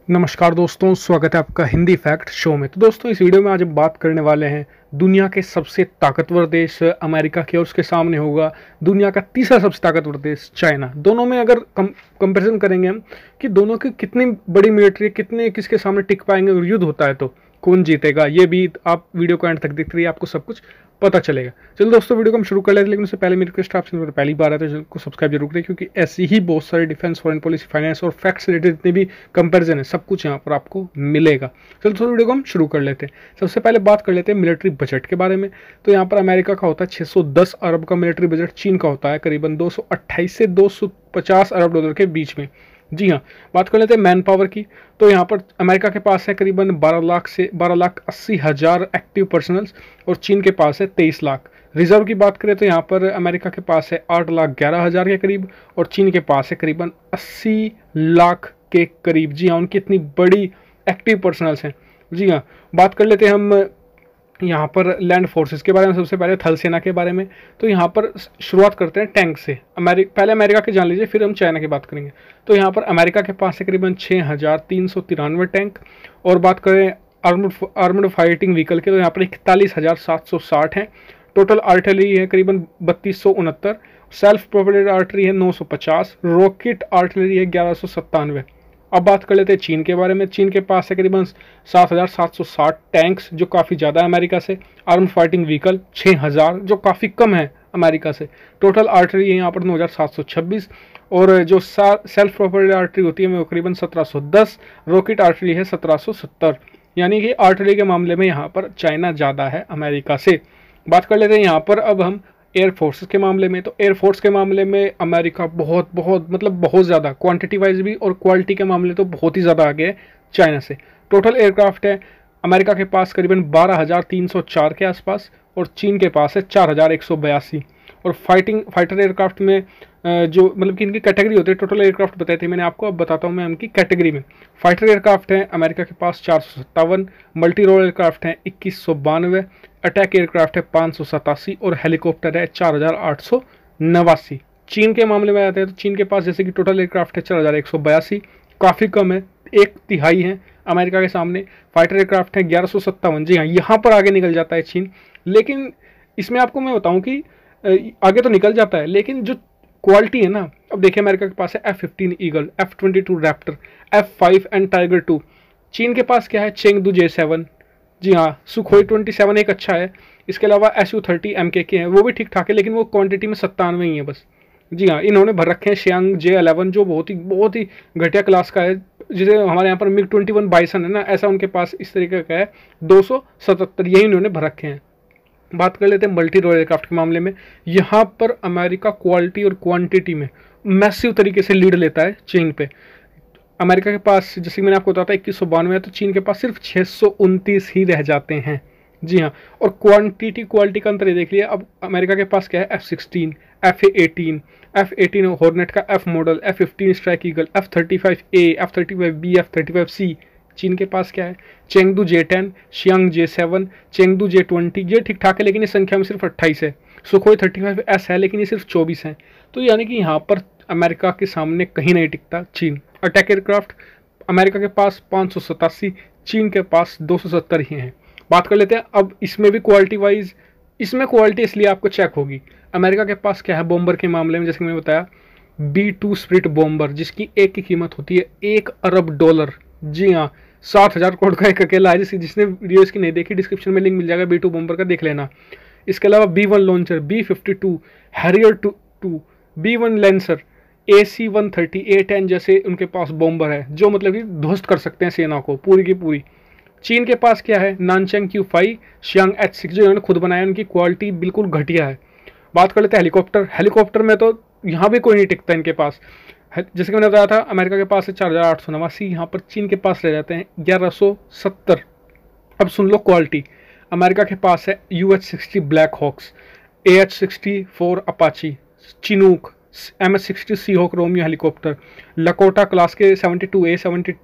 नमस्कार दोस्तों, स्वागत है आपका हिंदी फैक्ट शो में। तो दोस्तों, इस वीडियो में आज हम बात करने वाले हैं दुनिया के सबसे ताकतवर देश अमेरिका के, और उसके सामने होगा दुनिया का तीसरा सबसे ताकतवर देश चाइना। दोनों में अगर कंपैरिजन करेंगे हम कि दोनों की कितनी बड़ी मिलिट्री, कितने किसके सामने टिक पाएंगे और युद्ध होता है तो कौन जीतेगा, ये भी आप वीडियो को एंड तक देखते रहिए, आपको सब कुछ पता चलेगा। चलो दोस्तों, वीडियो को हम शुरू कर लेते हैं, लेकिन उससे पहले मेरी रिक्वेस्ट आपसे, पहली बार है तो चैनल को सब्सक्राइब जरूर करें, क्योंकि ऐसी ही बहुत सारे डिफेंस, फॉरेन पॉलिसी, फाइनेंस और फैक्ट्स रिलेटेड जितने भी कंपैरिजन है सब कुछ यहाँ पर आपको मिलेगा। चलो दोस्तों, वीडियो को हम शुरू कर लेते हैं। सबसे पहले बात कर लेते हैं मिलिट्री बजट के बारे में। तो यहाँ पर अमेरिका का होता है 610 अरब का मिलिट्री बजट, चीन का होता है करीबन 228 से 250 अरब डॉलर के बीच में। जी हाँ, बात कर लेते हैं मैन पावर की। तो यहाँ पर अमेरिका के पास है करीबन 12,80,000 एक्टिव पर्सनल्स और चीन के पास है 23 लाख। रिजर्व की बात करें तो यहाँ पर अमेरिका के पास है 8,11,000 के करीब और चीन के पास है करीबन 80 लाख के करीब। जी हाँ, उनकी इतनी बड़ी एक्टिव पर्सनल्स हैं। जी हाँ, बात कर लेते हैं हम यहाँ पर लैंड फोर्सेस के बारे में। सबसे पहले थल सेना के बारे में। तो यहाँ पर शुरुआत करते हैं टैंक से। पहले अमेरिका के जान लीजिए, फिर हम चाइना की बात करेंगे। तो यहाँ पर अमेरिका के पास है करीबन 6,393 टैंक। और बात करें आर्मड फाइटिंग व्हीकल के, तो यहाँ पर 41,760 हैं। टोटल आर्टिलरी है करीबन 3,269। सेल्फ प्रोपेल्ड आर्टिलरी है 950। रॉकेट आर्टिलरी है 1197। अब बात कर लेते हैं चीन के बारे में। चीन के पास है करीबन 7,760 टैंक्स, जो काफ़ी ज़्यादा है अमेरिका से। आर्म फाइटिंग व्हीकल 6,000, जो काफ़ी कम है अमेरिका से। टोटल आर्टिलरी है यहाँ पर 9,726। और जो सेल्फ प्रोपेल्ड आर्टिलरी होती है वो करीबन 1,710। रॉकेट आर्टिलरी है 1,770। यानी कि आर्टिलरी के मामले में यहाँ पर चाइना ज़्यादा है अमेरिका से। बात कर लेते हैं यहाँ पर अब हम एयर फोर्सेस के मामले में। तो एयर फोर्स के मामले में अमेरिका बहुत बहुत बहुत ज़्यादा, क्वांटिटी वाइज भी और क्वालिटी के मामले तो बहुत ही ज़्यादा आगे है चाइना से। टोटल एयरक्राफ्ट है अमेरिका के पास करीबन 12,304 के आसपास और चीन के पास है 4,182। और फाइटर एयरक्राफ्ट में जो मतलब कि इनकी कैटेगरी होती है, टोटल एयरक्राफ्ट बताई थी मैंने आपको, अब बताता हूँ मैं उनकी कैटेगरी में। फाइटर एयरक्राफ्ट है अमेरिका के पास 457। मल्टी रोल एयरक्राफ्ट है 2192। अटैक एयरक्राफ्ट है 587 और हेलीकॉप्टर है 4,889। चीन के मामले में आते हैं तो चीन के पास जैसे कि टोटल एयरक्राफ्ट है 4,182, काफ़ी कम है, 1/3 है अमेरिका के सामने। फाइटर एयरक्राफ्ट है 1157। जी हाँ, यहाँ पर आगे निकल जाता है चीन। लेकिन इसमें आपको मैं बताऊँ कि आगे तो निकल जाता है, लेकिन जो क्वालिटी है ना, अब देखिए अमेरिका के पास है F-15 eagle, F-22 Raptor, F-5 and tiger 2। चीन के पास क्या है, चेंगदू J7। जी हाँ, सुखोई 27 एक अच्छा है। इसके अलावा Su-30 MKK है, वो भी ठीक ठाक है, लेकिन वो क्वांटिटी में 97 ही है बस। जी हाँ, इन्होंने भर रखे हैं शियांग J11, जो बहुत ही घटिया क्लास का है, जिसे हमारे यहाँ पर MiG-21 बाइसन है ना, ऐसा उनके पास इस तरीके का है 277, यही इन्होंने भर रखे हैं। बात कर लेते हैं मल्टी रोल एयरक्राफ्ट के मामले में। यहाँ पर अमेरिका क्वालिटी और क्वांटिटी में मैसिव तरीके से लीड लेता है चीन पे। अमेरिका के पास जैसे मैंने आपको बताया था 2192 है, तो चीन के पास सिर्फ 629 ही रह जाते हैं। जी हाँ, और क्वालिटी का अंतर ये देख लिया। अब अमेरिका के पास क्या है, F-16, F-18 हॉर्नेट का F model, F-15 strike eagle, F-35A, F-35B, F-35C। चीन के पास क्या है, Chengdu J10, Xiang J7, Chengdu J20, ये ठीक ठाक है, लेकिन इस संख्या में सिर्फ 28 है। सुखोई 35S है, लेकिन ये सिर्फ 24 है। तो यानी कि यहाँ पर अमेरिका के सामने कहीं नहीं टिकता चीन। अटैक एयरक्राफ्ट अमेरिका के पास 587, चीन के पास 270 ही हैं। बात कर लेते हैं अब इसमें भी क्वालिटी वाइज। इसमें क्वालिटी इसलिए आपको चेक होगी। अमेरिका के पास क्या है बॉम्बर के मामले में, जैसे मैंने बताया B-2 स्प्लिट बॉम्बर, जिसकी एक की कीमत होती है $1 अरब। जी हाँ, 60,000 करोड़ का एक अकेला है। जिसने वीडियो इसकी नहीं देखी, डिस्क्रिप्शन में लिंक मिल जाएगा B-2 बॉम्बर का, देख लेना। इसके अलावा B-1 launcher, B-52, Harrier 2, B-1 lancer, AC-130, A-10 जैसे उनके पास बॉम्बर है, जो मतलब कि ध्वस्त कर सकते हैं सेना को पूरी की पूरी। चीन के पास क्या है, नानचेंग Q5, शियांग H6, जो इन्होंने खुद बनाया, उनकी क्वालिटी बिल्कुल घटिया है। बात कर लेते हैं हेलीकॉप्टर में तो यहाँ भी कोई नहीं टिकता इनके पास। जैसे कि मैंने बताया था, अमेरिका के पास है 4,889, यहाँ पर चीन के पास रह जाते हैं 1,170। अब सुन लो क्वालिटी। अमेरिका के पास है UH-60 Black Hawks, AH-64 Apache, Chinook, MS-60 Seahawk Romeo helicopter, Lakota class के 72A,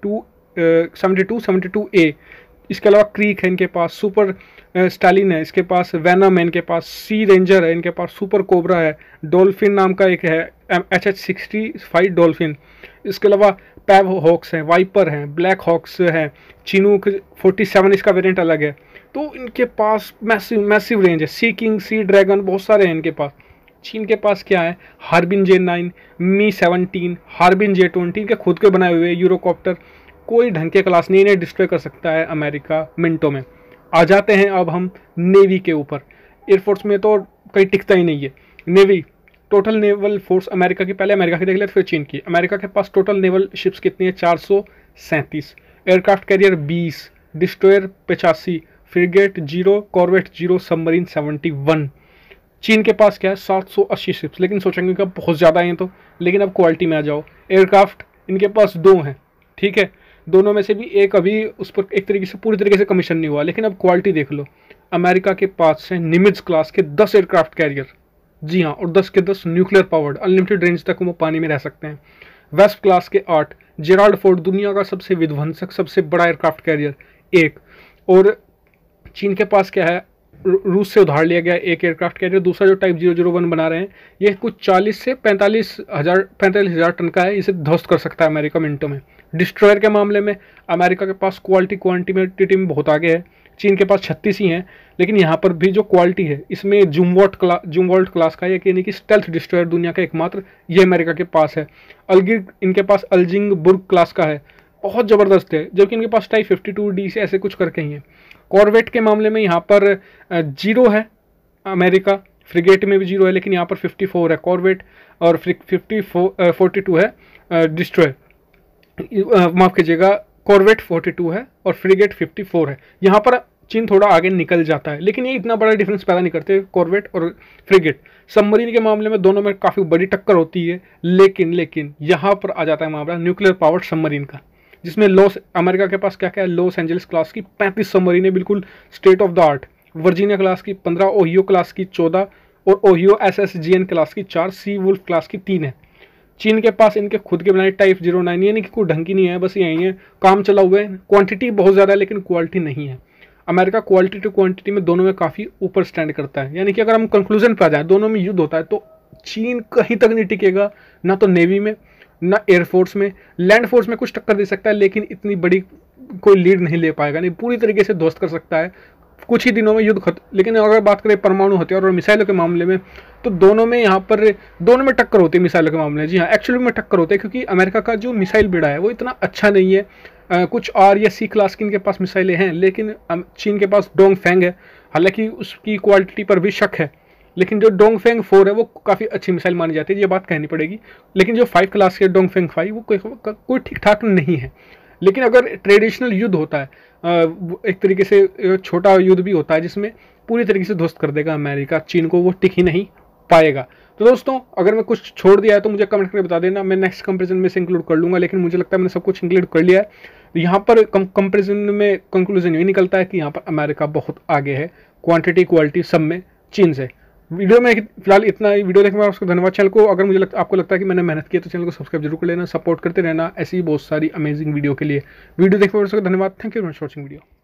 72A। इसके अलावा क्रीक है इनके पास, सुपर स्टालिन है इसके पास, वैनम है इनके पास, सी रेंजर है इनके पास, सुपर कोबरा है, डॉल्फिन नाम का एक है HH-65 डॉल्फिन। इसके अलावा पैव हॉक्स हैं, वाइपर हैं, ब्लैक हॉक्स हैं, चिनूक 47 इसका वेरिएंट अलग है। तो इनके पास मैसिव रेंज है। सी किंग, सी ड्रैगन बहुत सारे हैं इनके पास। चीन के पास क्या है, हार्बिन J9, मी 17, हार्बिन J20, इनके खुद के बनाए हुए यूरोकॉप्टर, कोई ढंग के क्लास नहीं, इन्हें डिस्ट्रॉय कर सकता है अमेरिका मिनटों में। आ जाते हैं अब हम नेवी के ऊपर। एयरफोर्स में तो कहीं टिकता ही नहीं है। Navy, total naval force America की, पहले अमेरिका की देख लेते फिर चीन की। अमेरिका के पास टोटल नेवल शिप्स कितनी है, 437, aircraft carrier 20, destroyer 85, frigate 0, corvette 0, submarine 71। चीन के पास क्या है, 780 शिप्स, लेकिन सोचेंगे कि बहुत ज़्यादा हैं तो, लेकिन अब क्वालिटी में आ जाओ। एयरक्राफ्ट इनके पास 2 हैं, ठीक है, दोनों में से भी एक अभी उस पर एक तरीके से पूरी तरीके से कमीशन नहीं हुआ, लेकिन अब क्वालिटी देख लो। अमेरिका के पास है निमिट्ज क्लास के 10 एयरक्राफ्ट कैरियर, जी हाँ, और 10 के 10 न्यूक्लियर पावर्ड, अनलिमिटेड रेंज तक वो पानी में रह सकते हैं। वेस्ट क्लास के 8, जेराल्ड फोर्ड दुनिया का सबसे विध्वंसक सबसे बड़ा एयरक्राफ्ट कैरियर 1, और चीन के पास क्या है, रूस से उधार लिया गया एक एयरक्राफ्ट कैरियर। दूसरा जो टाइप 001 बना रहे हैं, ये कुछ 40 से 45,000 टन का है, इसे ध्वस्त कर सकता है अमेरिका मिनटों में। डिस्ट्रॉयर के मामले में अमेरिका के पास क्वालिटी क्वांटिटी में बहुत आगे है, चीन के पास 36 ही हैं, लेकिन यहाँ पर भी जो क्वालिटी है इसमें जुमवॉल्ट क्लास का है, यानी कि स्टेल्थ डिस्ट्रॉयर दुनिया का एकमात्र, ये अमेरिका के पास है। अलगिर इनके पास अल्जिंग बुर्ग क्लास का है, बहुत ज़बरदस्त है, जबकि इनके पास टाइप 52D से ऐसे कुछ करके ही है। कॉर्वेट के मामले में यहाँ पर 0 है अमेरिका, फ्रिगेट में भी 0 है, लेकिन यहाँ पर 54 है कॉर्वेट, और 42 है डिस्ट्रॉयर, माफ़ कीजिएगा, कॉर्वेट 42 है और फ्रिगेट 54 है। यहाँ पर चीन थोड़ा आगे निकल जाता है, लेकिन ये इतना बड़ा डिफरेंस पैदा नहीं करते कॉर्वेट और फ्रिगेट। सबमरीन के मामले में दोनों में काफ़ी बड़ी टक्कर होती है, लेकिन यहाँ पर आ जाता है मामला न्यूक्लियर पावर्ड सबमरीन का, जिसमें अमेरिका के पास क्या क्या है, लॉस एंजलिस क्लास की 35 सबमरीन है, बिल्कुल state of the art. Virginia class की 15, ओहियो क्लास की 14, और ओहियो SSGN क्लास की 4, सी वुल्फ क्लास की 3 है। चीन के पास इनके खुद के बनाए टाइप 09, यानी कि कोई ढंग की नहीं है, बस यही है, काम चला हुआ है, क्वांटिटी बहुत ज़्यादा है लेकिन क्वालिटी नहीं है। अमेरिका क्वालिटी टू क्वांटिटी में दोनों में काफ़ी ऊपर स्टैंड करता है, यानी कि अगर हम कंक्लूजन पर आ जाए, दोनों में युद्ध होता है तो चीन कहीं तक नहीं टिकेगा, ना तो नेवी में ना एयरफोर्स में। लैंड फोर्स में कुछ टक्कर दे सकता है, लेकिन इतनी बड़ी कोई लीड नहीं ले पाएगा, नहीं पूरी तरीके से ध्वस्त कर सकता है कुछ ही दिनों में युद्ध खत्म। लेकिन अगर बात करें परमाणु हथियार और मिसाइलों के मामले में, तो दोनों में यहाँ पर दोनों में टक्कर होती है मिसाइलों के मामले में। जी हाँ, एक्चुअली में टक्कर होती है, क्योंकि अमेरिका का जो मिसाइल बेड़ा है वो इतना अच्छा नहीं है। कुछ R या C क्लास की इनके पास मिसाइलें हैं, लेकिन चीन के पास डोंगफेंग है, हालांकि उसकी क्वालिटी पर भी शक है, लेकिन जो डोंगफेंग 4 है वो काफ़ी अच्छी मिसाइल मानी जाती है, ये बात कहनी पड़ेगी। लेकिन जो 5 क्लास के डोंगफेंग 5 वो कोई ठीक ठाक नहीं है। लेकिन अगर ट्रेडिशनल युद्ध होता है, एक तरीके से छोटा युद्ध भी होता है जिसमें पूरी तरीके से ध्वस्त कर देगा अमेरिका चीन को, वो टिक ही नहीं पाएगा। तो दोस्तों, अगर मैं कुछ छोड़ दिया है तो मुझे कमेंट करके बता देना, मैं नेक्स्ट कंपेरिजन में से इंक्लूड कर लूँगा, लेकिन मुझे लगता है मैंने सब कुछ इंक्लूड कर लिया है। यहाँ पर कंपेरिजन में कंक्लूजन यही निकलता है कि यहाँ पर अमेरिका बहुत आगे है क्वांटिटी क्वालिटी सब में चीन से। वीडियो में फिलहाल इतना ही। वीडियो देखने में आपको धन्यवाद। चैनल को अगर आपको लगता है कि मैंने मेहनत की तो चैनल को सब्सक्राइब जरूर कर लेना, सपोर्ट करते रहना ऐसी ही बहुत सारी अमेजिंग वीडियो के लिए। वीडियो देखने में धन्यवाद। Thank you for watching video.